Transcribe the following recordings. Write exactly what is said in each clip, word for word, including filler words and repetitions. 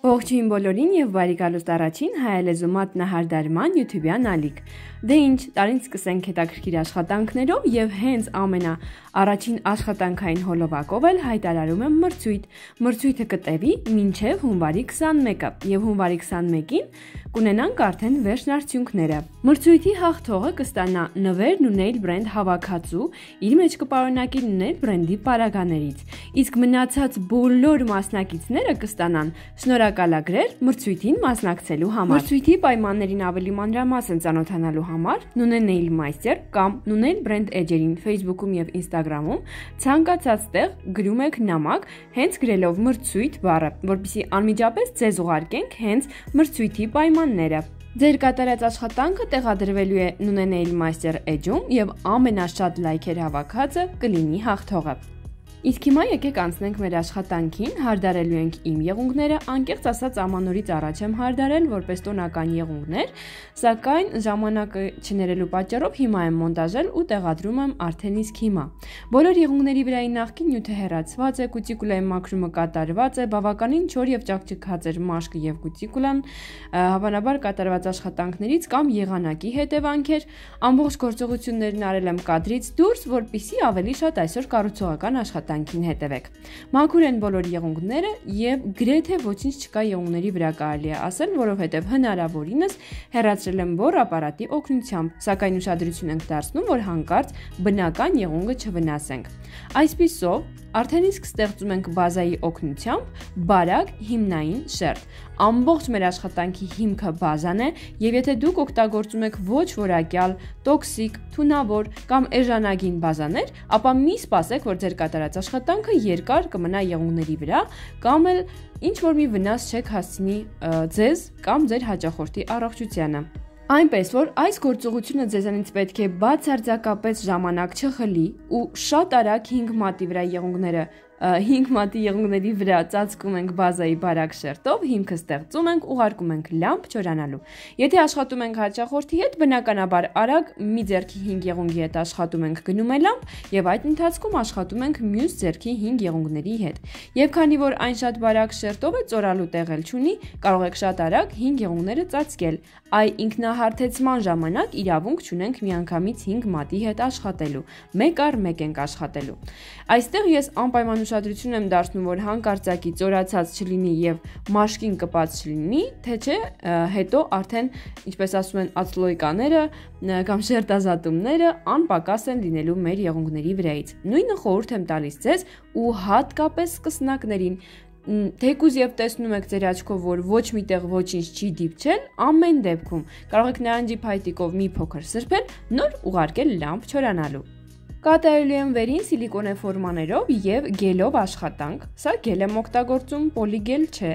Ողջույն բոլորին եւ բարի գալուստ առաջին հայալեզու մատնահարդարման YouTube-յան ալիք։ Դե ինչ, տարին սկսենք հետաքրքիր աշխատանքներով եւ հենց ամենա առաջին աշխատանքային հոլովակով էլ հայտարարում եմ մրցույթ։ Մրցույթը կտևի մինչեւ հունվարի քսանմեկը եւ հունվարի քսանմեկին կունենանք արդեն վերջնարդյունքները։ Մրցույթի հաղթողը կստանա նվերն ու nail brand հավաքածու, իր մեջ կպարունակի nail brand-ի պարագաներից, իսկ մնացած բոլոր մասնակիցները կստանան շնորհակալագրեր մրցույթին մասնակցելու համար։ Մրցույթի պայմաններին ավելի մանրամասն ծանոթանալու համար Nune Nail Master կամ Nune Brand Edge-երին Facebook-ում եւ Instagram-ում ցանկացած տեղ գրում եք նամակ, հենց գրելով մրցույթ բառը, որպեսզի անմիջապես ձեզ ուղարկենք հենց մրցույթի պայմանները։ Ձեր կատարած աշխատանքը տեղադրվելու է Nune Nail Master Edge-ում եւ ամենաշատ լայքեր հավաքածը կլինի հաղթողը։ Իսկ հիմա եկեք անցնենք մեր աշխատանքին, հարդարելու ենք իմ եղունգները, անկեղծ ասած ամանորից առաջ եմ հարդարել որպես տոնական եղունգներ, սակայն ժամանակը չներելու պատճառով հիմա եմ մոնտաժել ու տեղադրում եմ արդեն իսկ հիմա։ Բոլոր եղունգների վրայի նախկին նյութը հեռացված է, կուտիկուլայի մաքրումը կատարված է, բավականին չոր եւ ճաքճքած էր մաշկը եւ կուտիկուլան, հավանաբար կատարված աշխատանքներից կամ եղանակի հետևանք էր, ամբողջ գործողություններն արել եմ կադրից դուրս, որպեսզի ավելի շատ այսօր կառուցողական աշխատանքին հետևեք։ Մաքուր են բոլոր եղունգները եւ գրեթե ոչինչ չկա եղունգների վրա կարելի է ասել, որովհետեւ հնարավորինս հեռացրել եմ բոր ապարատի օգնությամբ, սակայն ուշադրություն ենք դարձնում, որ հանկարծ բնական եղունգը չվնասենք։ Այսպիսով, արդեն իսկ ստեղծում ենք բազայի օգնությամբ բարակ հիմնային շերտ։ Ամբողջ մեր աշխատանքի հիմքը բազան է, եւ եթե դուք օգտագործում եք ոչ որակյալ, տոքսիկ, թունավոր կամ էժանագին բազաներ, ապա մի սպասեք, որ ձեր կատարած աշխատանքը երկար կմնա եղունգների վրա, կամ էլ ինչ որ մի վնաս չեք հասցնի ձեզ կամ ձեր հաճախորդի առողջությանը։ Այնպես որ այս գործողությունը ձեզանից պետք է բացարձակապես ժամանակ չխլի ու շատ արագ հինգ մատի վրա եղունգները հինգ մատի եղունգների վրա ծածկում ենք բազայի բարակ շերտով, հիմքը ստեղծում ենք, ուղարկում ենք լամպ չորանալու։ Եթե աշխատում ենք հաճախորդի հետ, բնականաբար արագ մի ձեռքի հինգ եղունգի հետ աշխատում ենք գնում է լամպ եւ այդ ընթացքում աշխատում ենք մյուս ձեռքի հինգ եղունգների հետ։ Եվ քանի որ այն շատ բարակ շերտով է, ծորալու տեղ էլ չունի, կարող եք շատ արագ հինգ եղունգները ծածկել։ Այ ինքնահարթեցման ժամանակ իրավունք չունենք միանգամից հինգ մատի հետ աշխատելու։ Մեկ առ մեկ ենք աշխատելու։ Այստեղ ես անպայման ուշադրություն եմ դարձնում, որ հանկարծակի ծորացած չլինի եւ մաշկին կպած չլինի, թե չէ հետո արդեն, ինչպես ասում են, ածլոյկաները կամ շերտազատումները անպակաս են լինելու մեր եղունգների վրայից։ Նույնը խորհուրդ եմ տալիս ձեզ ու հատկապես սկսնակներին։ Թեկուզ եւ տեսնում եք ձեր աչքով, որ ոչ միտեղ ոչինչ չի դիպչել, ամեն դեպքում կարող եք նարնջի փայտիկով մի փոքր սրբել, նոր ուղարկել լամպ չորանալու։ Կատարելու եմ վերին սիլիկոնե ֆորմաներով եւ գելով աշխատանք։ Սա գել եմ օգտագործում, պոլիգել չէ։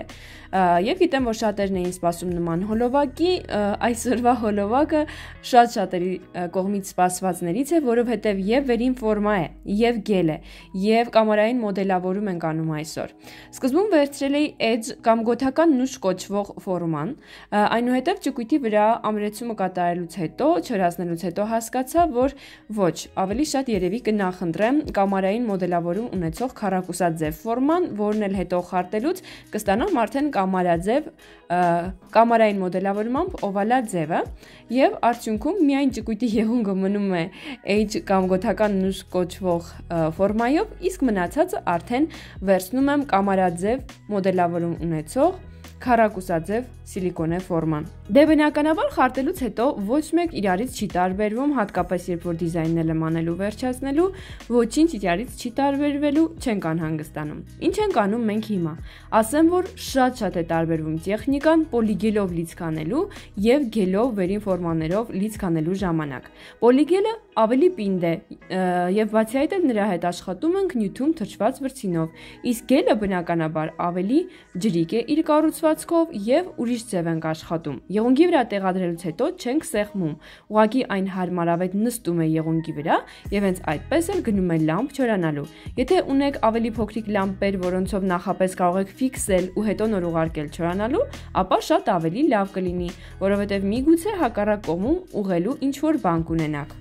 Եվ գիտեմ, որ շատերն էին սպասում նման հոլովակի, այսօրվա հոլովակը շատ շատերի կողմից սպասվածներից է, որովհետև եւ վերին ֆորմա է, եւ գել է, եւ կամերային մոդելավորում ենք անում այսօր։ Սկզբում վերցրել էի edge կամ գոթական նուշ կոչվող ֆորման, այնուհետև ճկույթի վրա ամրեցումը կատարելուց հետո, չորացնելուց հետո հասկացա, որ ոչ, ավելի շատ երևի կնախընտրեմ կամերային մոդելավորում ունեցող քառակուսաձև ֆորման, որն էլ հետո խարտելուց կստանամ արդեն կամարաձև կամերային մոդելավորմամբ օվալաձևը եւ արդյունքում միայն ճկույթի եղունգը մնում է H կամ գոթական նուշ կոչվող ֆորմայով, իսկ մնացածը արդեն վերցնում եմ կամարաձև մոդելավորում ունեցող քառակուսաձև սիլիկոնե ֆորման։ Դե բնականաբար խարտելուց հետո ոչ մեկ իրարից չի տարբերվում, հատկապես երբ որ դիզայննել եմ անելու վերջացնելու, ոչինչ իրարից չի տարբերվելու, չենք անհանգստանում։ Ինչ ենք անում մենք հիմա։ Ասեմ, որ շատ-շատ է տարբերվում տեխնիկան պոլիգելով լիցքանելու եւ գելով վերին ֆորմաներով լիցքանելու ժամանակ։ Պոլիգելը ավելի պինդ է եւ բացի այդ էլ նրա հետ աշխատում ենք նյութում թրջված վրձինով, իսկ գելը բնականաբար ավելի ջրիկ է իր կառուցվածքով եւ ուրիշ ձև ենք աշխատում։ Եղունգի վրա տեղադրելուց հետո չենք սեղմում, ուղղակի այն հարմարավետ նստում է եղունգի վրա եւ հենց այդպես էլ գնում է լամպ չորանալու։ Եթե ունեք ավելի փոքրիկ լամպեր, որոնցով նախապես կարող եք ֆիքսել ու հետո նոր ուղարկել չորանալու, ապա շատ ավելի լավ կլինի, որովհետեւ միգուցե հակառակ կողմում ուղղելու ինչ որ բան կունենաք։ Եվ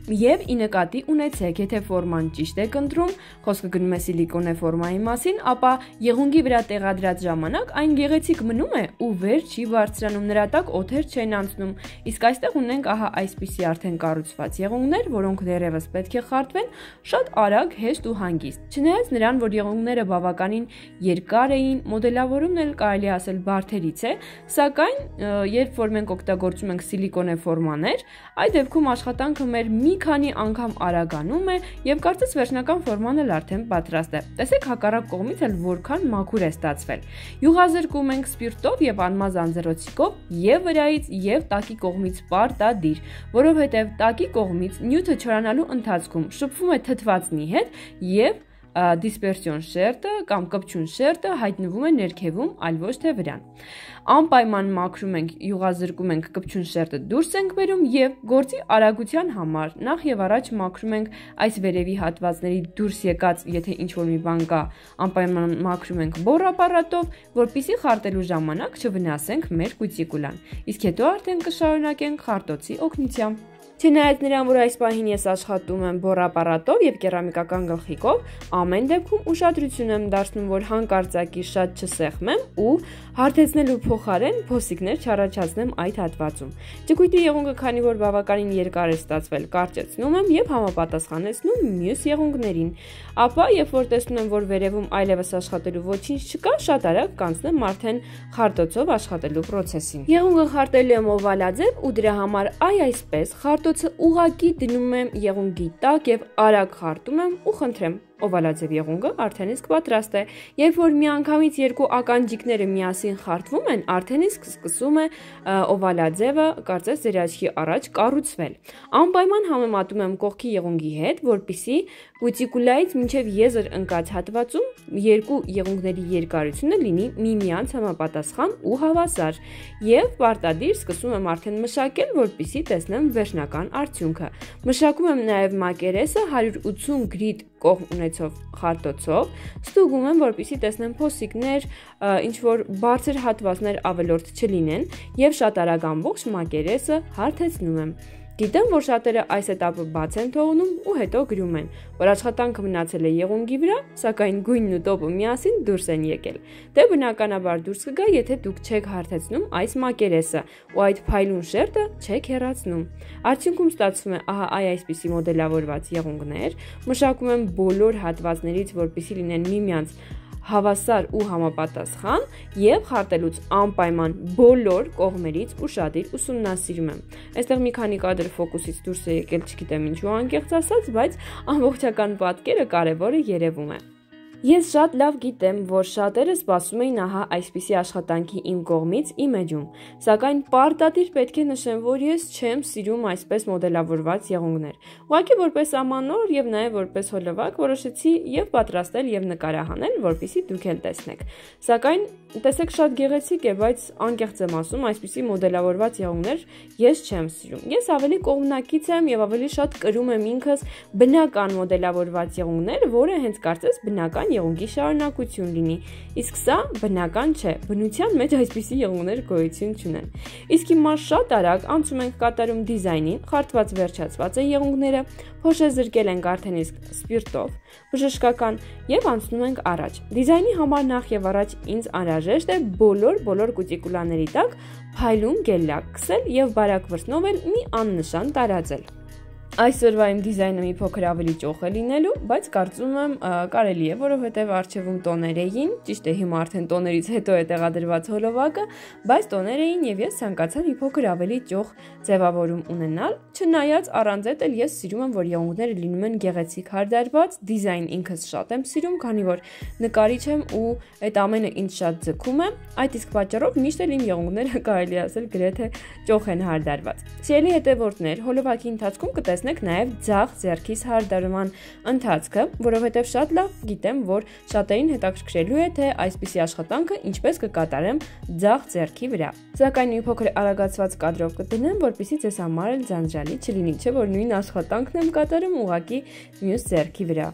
ի նկատի ունեցեք, եթե ֆորման ճիշտ եք ընտրում, խոսքը գնում է սիլիկոնե ֆորմայի մասին, ապա եղունգի վրա տեղադրած ժամանակ այն գեղեցիկ մնում է ու վեր չի բարձրանում, նրա տակ օդեր չեն անցնում։ Իսկ այստեղ ունենք ահա այսպիսի արդեն կառուցված եղունգներ, որոնք դեռևս պետք է խարտվեն շատ արագ, հեշտ ու հանգիստ։ Չնայած նրան, որ եղունգները բավականին երկար էին, մոդելավորումն էլ կարելի ասել բարդերից է, սակայն երբ որ մենք օգտագործում ենք սիլիկոնե ֆորմաներ, այդ դեպքում աշխատանքը մեր մի քանի անգամ արագանում է եւ կարծես վերջնական ֆորման էլ արդեն պատրաստ է։ Տեսեք հակառակ կողմից էլ որքան մաքուր է ստացվել։ Յուղազրկում ենք սպիրտով եւ անմազ անձեռոցիկով եւ վրայից եւ տակի կողմից պարտադիր, որովհետեւ տակի կողմից նյութը չորանալու ընթացքում շփվում է թթվածնի հետ եւ դիսպերսիոն շերտը կամ կպչուն շերտը հայտնվում է ներքևում, այլ ոչ թե վրան։ Անպայման մաքրում ենք, յուղազրկում ենք, կպչուն շերտը դուրս ենք բերում եւ գործի արագության համար նախ եւ առաջ մաքրում ենք այս վերևի հատվածների դուրս եկած, եթե ինչ-որ մի բան կա, անպայման մաքրում ենք բոր ապարատով, որպեսզի խարտելու ժամանակ չվնասենք մեր կուտիկուլան։ Իսկ հետո արդեն կշարունակենք խարտոցի օգնությամբ։ Չնայած նրան, որ այս պահին ես աշխատում եմ բոր ապարատով եւ կերամիկական գլխիկով, ամեն դեպքում ուշադրություն եմ դարձնում, որ հանկարծակի շատ չսեղմեմ ու հարթեցնելու փոխարեն փոսիկներ չառաջացնեմ այդ հատվածում։ Ճկույտի եղունգը, քանի որ բավականին երկար է ստացվել, կարճեցնում եմ եւ համապատասխանեցնում մյուս եղունգներին։ Ապա, երբ որ տեսնում եմ, որ վերևում այլևս աշխատելու ոչինչ չկա, շատ արագ կանցնեմ արդեն խարտոցով աշխատելու process-ին։ Եղունգը խարտելու եմ օվալաձև ու դրա համար այ այսպես խարտոցը ուղղակի դնում եմ եղունգի տակ եւ արագ խարտում եմ ու խնդրեմ օվալաձև եղունգը արդեն իսկ պատրաստ է։ Երբ որ միանգամից երկու ականջիկները միասին խարտվում են, արդեն իսկ սկսում է օվալաձևը, կարծես ձեր աչքի առաջ կառուցվել։ Անպայման համեմատում եմ կողքի եղունգի հետ, որպեսզի կուտիկուլայից մինչև եզր ընկած հատվածում երկու եղունգների երկարությունը լինի միմյանց համապատասխան ու հավասար։ Եվ պարտադիր սկսում եմ արդեն մշակել, որպեսզի տեսնեմ վերջնական արդյունքը։ Մշակում եմ նաև մակերեսը հարյուր ութսուն գրիդ կողմ ունեցող խարտոցով, ստուգում եմ, որպեսզի տեսնեմ փոսիկներ, ինչ որ բարձր հատվածներ ավելորդ չլինեն եւ շատ արագ ամբողջ մակերեսը հարթեցնում եմ։ Գիտեմ, որ շատերը այս этаպը բաց են թողնում ու հետո գրում են, որ աշխատանքը մնացել է եղունգի վրա, սակայն գույնն ու տոպը միասին դուրս են եկել։ Դե բնականաբար դուրս կգա, եթե դուք չեք հարթեցնում այս մակերեսը ու այդ փայլուն շերտը չեք հեռացնում։ Արդյունքում ստացվում է ահա այ այսպիսի մոդելավորված եղունգներ, մշակում եմ բոլոր հատվածներից, որպեսզի լինեն միմյանց հավասար ու համապատասխան եւ խարտելուց անպայման բոլոր կողմերից ուշադիր ուսումնասիրում եմ։ Այստեղ մի քանի կադր ֆոկուսից դուրս է եկել, չգիտեմ ինչու անկեղծ ասած, բայց ամբողջական պատկերը կարևորը երևում է։ Ես շատ լավ գիտեմ, որ շատերը սպասում էին ահա այսպիսի աշխատանքի իմ կողմից իմեջում, սակայն պարտադիր պետք է նշեմ, որ ես չեմ սիրում այսպես մոդելավորված եղունգներ։ Ուղղակի որպես ամանոր եւ նաեւ որպես հոլովակ որոշեցի եւ պատրաստել եւ նկարահանել, որպեսզի դուք էլ տեսնեք։ Սակայն տեսեք շատ գեղեցիկ է, բայց անկեղծ եմ ասում, այսպիսի մոդելավորված եղունգներ ես չեմ սիրում։ Ես ավելի կողմնակից եմ եւ ավելի շատ կրում եմ ինքս բնական մոդելավորված եղունգներ, որը հենց կարծես բնական եղունգի շարունակություն լինի, իսկ սա բնական չէ, բնության մեջ այսպիսի եղունգներ գոյություն չունեն։ Իսկ հիմա շատ արագ անցում ենք կատարում դիզայնին, խարտված վերջացված են եղունգները, փոշեզրկել ենք արդեն իսկ սպիրտով, բժշկական եւ անցնում ենք առաջ։ Դիզայնի համար նախ եւ առաջ ինձ անհրաժեշտ է բոլոր բոլոր կուտիկուլաների տակ փայլուն գելլակ քսել եւ բարակ վրտնով էլ մի աննշան տարածել։ Այսօրվա իմ դիզայնը մի փոքր ավելի ճոխ է լինելու, բայց կարծում եմ կարելի է, որովհետև առջևում տոներ էին, ճիշտ է հիմա արդեն տոներից հետո է տեղադրված հոլովակը, բայց տոներ էին եւ ես ցանկացա մի փոքր ավելի ճոխ ձևավորում ունենալ, չնայած առանց այդ էլ ես սիրում եմ, որ եղունգները լինում են գեղեցիկ հարդարված, դիզայն ինքս շատ եմ սիրում, քանի որ նկարիչ եմ ու այդ ամենը ինձ շատ ձգում է, այդ իսկ պատճառով միշտ էլ իմ եղունգները կարելի ասել գրեթե ճոխ են հարդարված։ Սիրելի հետևորդներ, հոլովակի ընթացքում կտեսնեք նաև ձախ ձեռքիս հարդարման ընթացքը, որովհետև շատ լավ գիտեմ, որ շատերին հետաքրքրելու է, թե այսպիսի աշխատանքը ինչպես կկատարեմ ձախ ձեռքի վրա։ Սակայն մի փոքր արագացված կադրով կդնեմ, որպեսզի ձեզ համար էլ ձանձրալի չլինի, չէ՞ որ նույն աշխատանքն եմ կատարում ուղղակի մյուս ձեռքի վրա։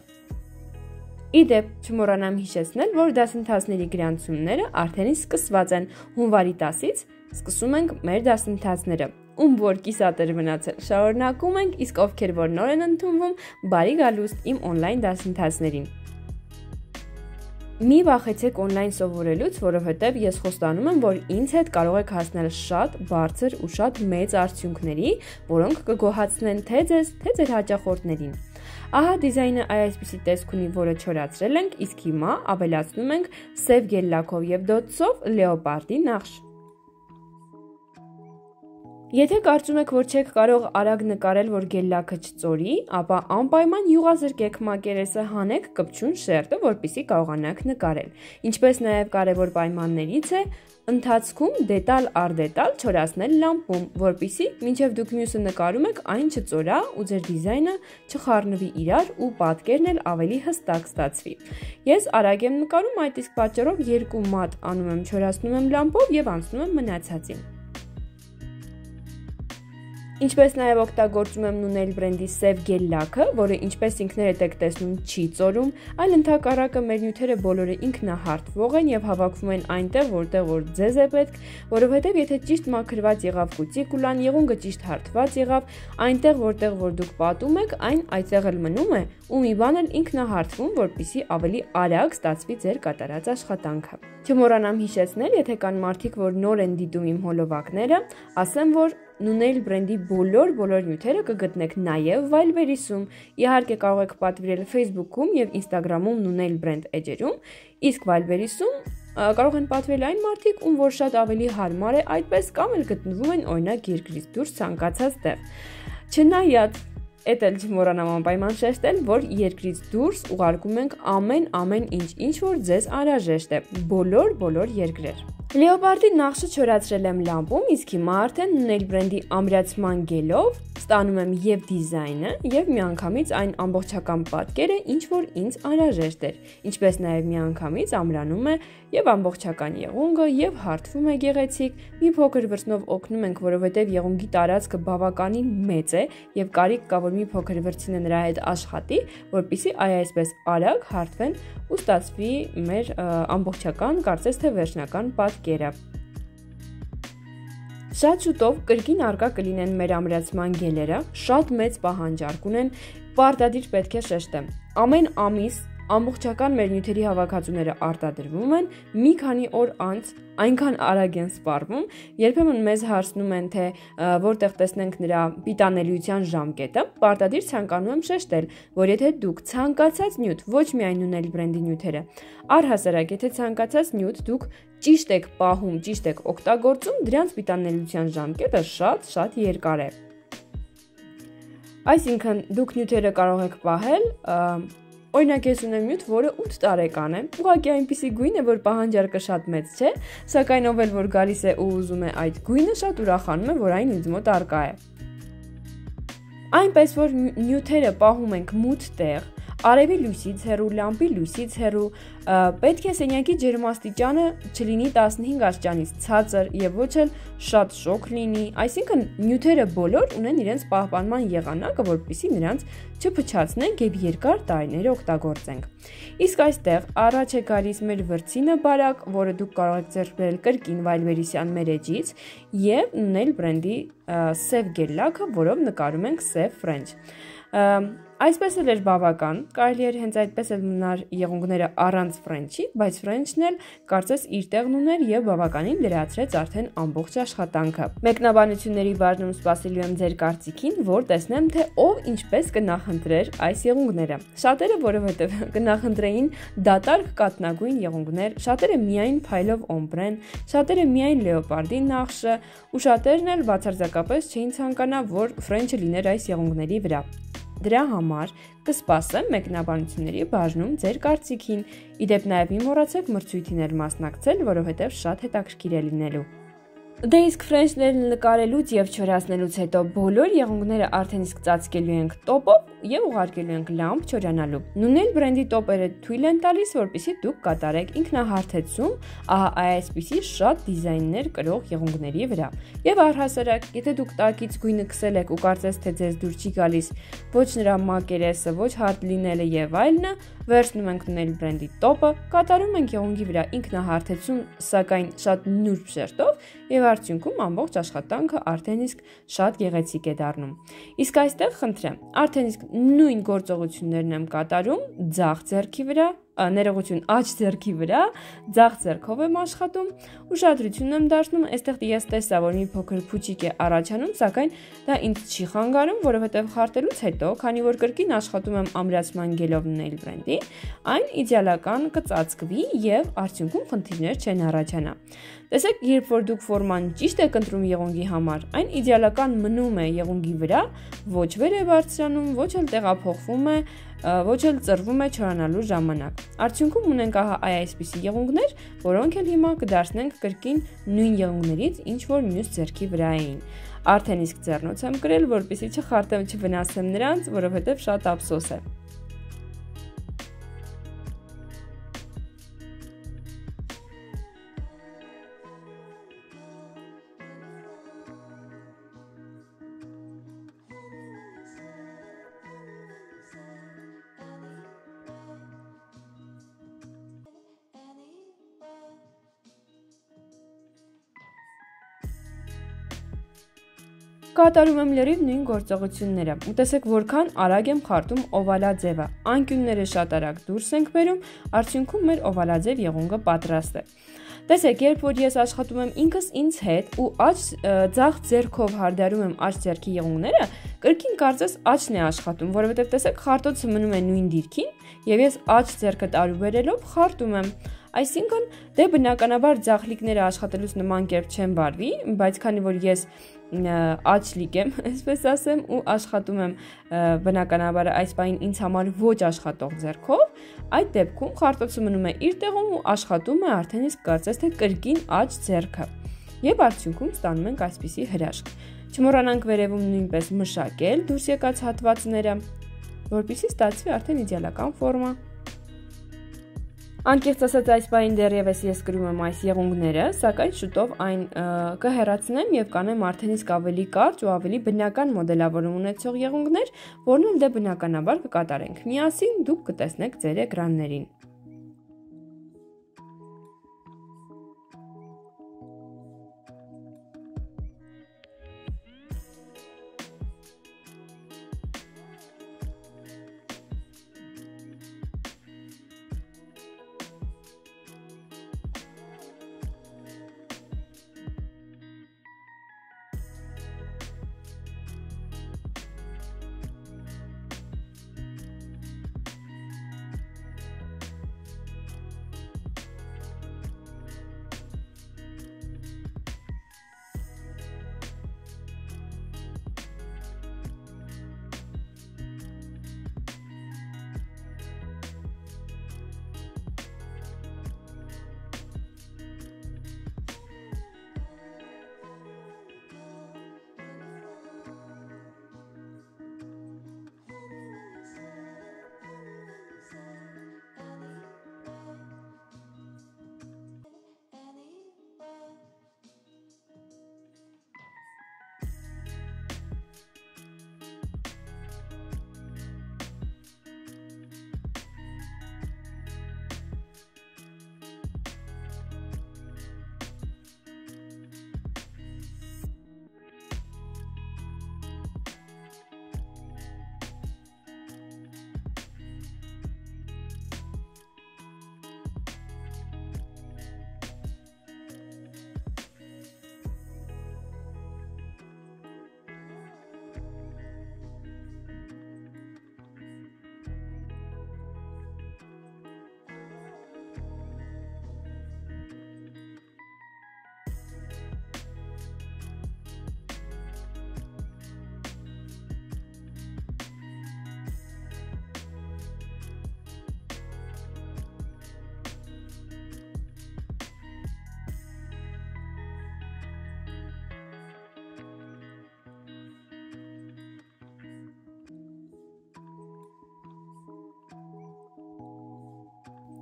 Իդեպ, չմոռանամ հիշեցնել, որ դասընթացների գրանցումները արդեն իսկ սկսված են հունվարի տասից սկսում ենք մեր դասընթացները։ ում որ կիսատեր մնացել։ Շարունակում ենք, իսկ ովքեր որ նոր են ընդունվում, բարի գալուստ իմ on-line դասընթացներին։ Մի վախեցեք on-line սովորելուց, որովհետև ես խոստանում եմ, որ ինձ հետ կարող եք հասնել շատ բարձր ու շատ մեծ արդյունքների, որոնք կգոհացնեն թե ձեզ, թե ձեր հաճախորդներին։ Ահա դիզայնը այսպիսի տեսք ունի, որը չորացրել ենք, իսկ հիմա ավելացնում ենք սև գել լաքով և դոթսով լեոպարդի նախշ։ Եթե կարծում եք, որ չեք կարող արագ նկարել, որ գել լաքը չծորի, ապա անպայման յուղազրկեք մակերեսը, հանեք կպչուն շերտը, որպեսզի կարողանաք նկարել։ Ինչպես նաև կարևոր պայմաններից է ընթացքում դետալ առ դետալ չորացնել լամպում, որպեսզի մինչև դուք մյուսը նկարում եք, այն չծորա ու ձեր դիզայնը չխառնվի իրար ու պատկերն էլ ավելի հստակ ստացվի։ Ես արագ եմ նկարում, այդ իսկ պատճառով երկու մատ անում եմ, չորացնում եմ լամպով եւ անցնում եմ մնացածին։ Ինչպես նաև օգտագործում եմ Nunel բրենդի սև գել լաքը, որը ինչպես ինքներդ եք տեսնում չի ծորում, այլ ընդհակառակը մեր նյութերը բոլորը ինքնահարթվող են եւ հավաքվում են այնտեղ, որտեղ որ ձեզ է պետք, որովհետեւ եթե ճիշտ մաքրված եղավ կուտիկուլան, եղունգը ճիշտ հարթված եղավ, այնտեղ որտեղ որ դուք պատում եք, այն այդտեղ էլ մնում է ու մի բան էլ ինքնահարթվում, որպեսզի ավելի արագ ստացվի ձեր կատարած աշխատանքը։ Չմոռանամ հիշեցնել, եթե կան մարդիկ, որ նոր են դիտում իմ հոլովակները, ասեմ, որ Nunel բրենդի բոլոր բոլոր նյութերը կգտնեք նաև Viber-ում, իհարկե կարող եք պատվիրել Facebook-ում եւ Instagram-ում Nunel brand էջերում, իսկ Viber-ում կարող են պատվիրել այն մարդիկ, ում որ շատ ավելի հարմար է այդպես կամ էլ գտնվում են օրինակ երկրից դուրս ցանկացած տեղ։ Չնայած Էդ էլ չմոռանամ անպայման շեշտել, որ երկրից դուրս ուղարկում ենք ամեն ամեն ինչ, ինչ որ ձեզ անհրաժեշտ է, բոլոր բոլոր երկրեր։ Լեոպարդի նախշը չորացրել եմ լամպում, իսկ հիմա արդեն Nunel բրենդի ամրացման գելով ստանում եմ եւ դիզայնը եւ միանգամից այն ամբողջական պատկերը, ինչ որ ինձ անհրաժեշտ էր, ինչպես նաեւ միանգամից ամրանում է եւ ամբողջական եղունգը եւ հարթվում է գեղեցիկ, մի փոքր վրձնով օգնում ենք, որովհետեւ եղունգի տարածքը բավականին մեծ է եւ կարիք կա, որ մի փոքր վրձինը նրա հետ աշխատի, որպեսզի այ այսպես արագ հարթվեն ու ստացվի մեր ամբողջական, կարծես թե վերջնական պատկերը։ Շատ շուտով կրկին արկա կլինեն մեր ամրացման գելերը, շատ մեծ պահանջարկ ունեն, պարտադիր պետք է շեշտեմ։ Ամեն ամիս ամբողջական մեր նյութերի հավաքածուները արտադրվում են, մի քանի օր անց այնքան արագ են սպառվում, երբեմն մեզ հարցնում են, թե որտեղ տեսնենք նրա պիտանելիության ժամկետը, պարտադիր ցանկանում եմ շեշտել, որ եթե դուք ցանկացած նյութ, ոչ միայն Nunel բրենդի նյութերը, առհասարակ եթե ցանկացած նյութ դուք ճիշտ եք պահում, ճիշտ եք օգտագործում, դրանց պիտանելիության ժամկետը շատ-շատ երկար է։ Այսինքն դուք նյութերը կարող եք պահել Օրինակ ես ունեմ նյութ, որը ութ տարեկան է, ուղղակի այնպիսի գույն է, որ պահանջարկը շատ մեծ չէ, սակայն ով էլ որ գալիս է ու ուզում է այդ գույնը, շատ ուրախանում է, որ այն ինձ մոտ առկա է։ Այնպես որ նյութերը պահում ենք մութ տեղ, արևի լույսից հեռու, լամպի լույսից հեռու, պետք է սենյակի ջերմաստիճանը չլինի տասնհինգ աստիճանից ցածր եւ ոչ էլ շատ շոգ լինի, այսինքն նյութերը բոլոր ունեն իրենց պահպանման եղանակը, որպեսզի նրանց չփչացնենք եւ երկար տարիներ օգտագործենք։ Իսկ այստեղ առաջ է գալիս մեր վրձինը բարակ, որը դուք կարող եք ձեռք բերել կրկին Viber-յան մեր էջից, եւ Nunel բրենդի սև գել լաքը, որով նկարում ենք սև ֆրենչ։ Այսպես էլ էր բավական, կարելի էր հենց այդպես էլ մնար եղունգները առանց ֆրենչի, բայց ֆրենչն էլ կարծես իր տեղն ուներ եւ բավականին լրացրեց արդեն ամբողջ աշխատանքը։ Մեկնաբանությունների բաժնում սպասելու եմ ձեր կարծիքին, որ տեսնեմ, թե ով ինչպես կնախընտրեր այս եղունգները։ Շատերը, որովհետեւ կնախընտրեին դատարկ կատնագույն եղունգներ, շատերը միայն փայլով օմբրեն, շատերը միայն լեոպարդի նախշը, ու շատերն էլ բացարձակապես չէին ցանկանա, որ ֆրենչը լիներ այս եղունգների վրա։ Դրա համար կսպասեմ մեկնաբանությունների բաժնում ձեր կարծիքին, իդեպ նաև մի մոռացեք մրցույթին էլ մասնակցել, որովհետև շատ հետաքրքիր է լինելու։ Դե իսկ ֆրենչներն նկարելուց եւ չորացնելուց հետո բոլոր եղունգները արդեն իսկ ծածկելու ենք տոպով եւ ուղարկելու ենք լամպ չորանալու։ Nunel բրենդի տոպերը թույլ են տալիս, որպեսզի դուք կատարեք ինքնահարթեցում, ահա այսպիսի շատ դիզայններ կրող եղունգների վրա։ Եվ առհասարակ, եթե դուք տակից գույնը քսել եք ու կարծես թե ձեզ դուր չի գալիս ոչ նրա մակերեսը, ոչ հարթ լինելը եւ այլնը, վերցնում ենք Nunel բրենդի տոպը, կատարում ենք եղունգի վրա ինքնահարթեցում, սակայն շատ նուրբ շերտով եւ եւ արդյունքում ամբողջ աշխատանքը արդեն իսկ շատ գեղեցիկ է դառնում։ Իսկ այստեղ խնդրեմ, արդեն իսկ նույն գործողություններն եմ կատարում ձախ ձեռքի վրա, ներողություն աջ ձեռքի վրա, ձախ ձեռքով եմ աշխատում, ուշադրություն եմ դարձնում, այստեղ ես տեսա, որ մի փոքր փուչիկ է առաջանում, սակայն դա ինձ չի խանգարում, որովհետև խարտելուց հետո, քանի որ կրկին աշխատում եմ ամրացման գելով nail brand-ի, այն իդեալական կծածկվի եւ արդյունքում խնդիրներ չեն առաջանա։ Տեսեք, երբ որ դուք ֆորման ճիշտ եք ընտրում եղունգի համար, այն իդեալական մնում է եղունգի վրա, ոչ վեր է բարձրանում, ոչ էլ տեղափոխվում է, ոչ էլ ծռվում է չորանալու ժամանակ։ Արդյունքում ունենք ահա այ այսպիսի եղունգներ, որոնք էլ հիմա կդարձնենք կրկին նույն եղունգներից, ինչ որ մյուս ձեռքի վրա էին։ Արդեն իսկ ձեռնոց եմ կրել, որպեսզի չխարտեմ, չվնասեմ նրանց, որովհետև շատ ափսոս է։ Կատարում եմ լրիվ նույն գործողությունները։ Տեսեք, որքան արագ եմ խարտում օվալաձևը։ Անկյունները շատ արագ դուրս ենք բերում, արդյունքում մեր օվալաձև եղունգը պատրաստ է։ Տեսեք, երբ որ ես աշխատում եմ ինքս ինձ հետ ու աջ ձախ ձեռքով հարդարում եմ աջ ձեռքի եղունգները, կրկին կարծես աջն է աշխատում, որովհետև տեսեք, խարտոցը մնում է նույն դիրքին, եւ ես աջ ձեռքը տարուբերելով խարտում եմ։ Այսինքն, դե բնականաբար ձախլիկները աշխատելուց նման կերպ չեն վարվի, բայց քանի որ ես աչլիկ եմ, այսպես ասեմ, ու աշխատում եմ բնականաբար այս բանին ինձ համար ոչ աշխատող ձեռքով, այդ դեպքում խարտոցը մնում է իր տեղում ու աշխատում է արդեն իսկ կարծես թե կրկին աջ ձեռքը։ Եվ արդյունքում ստանում ենք այսպիսի հրաշք։ Չմոռանանք վերևում նույնպես մշակել դուրս եկած հատվածները, որպեսզի ստացվի արդեն իդեալական ֆորմա։ Անկեղծ ասած, այս բանին դեռևս ես կրում եմ այս եղունգները, սակայն շուտով այն կհեռացնեմ եւ կանեմ արդեն իսկ ավելի կարճ ու ավելի բնական մոդելավորում ունեցող եղունգներ, որն էլ դե բնականաբար կկատարենք։ Միասին դուք կտեսնեք ձեր էկրաններին։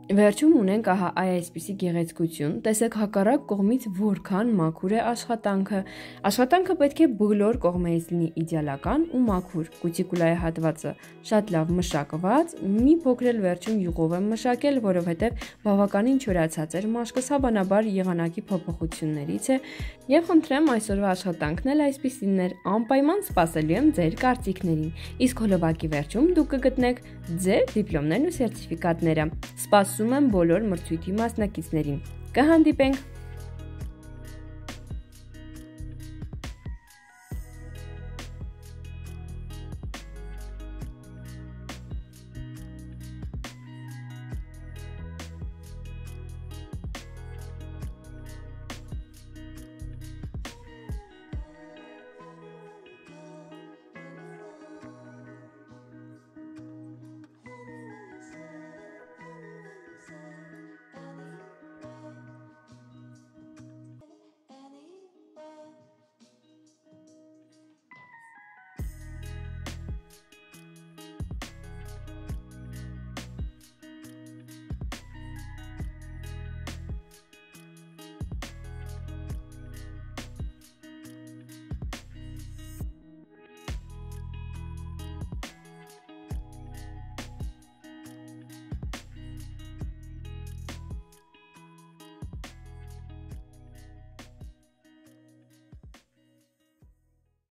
Վերջում ունենք ահա այ այսպիսի գեղեցկություն, տեսեք հակառակ կողմից որքան մաքուր է աշխատանքը։ Աշխատանքը պետք է բոլոր կողմերից լինի իդեալական ու մաքուր։ Կուտիկուլայի հատվածը շատ լավ մշակված, մի փոքր էլ վերջում յուղով եմ մշակել, որովհետև բավականին չորացած էր մաշկս, հավանաբար եղանակի փոփոխություններից է, եւ խնդրեմ այսօրվա աշխատանքն էլ այսպիսին էր, անպայման սպասելու եմ ձեր կարծիքներին։ Իսկ հոլովակի վերջում դուք կգտնեք ձեր դիպլոմներն ու սերտիֆիկատները։ Սպասում եմ բոլոր մրցույթի մասնակիցներին։ Կհանդիպենք։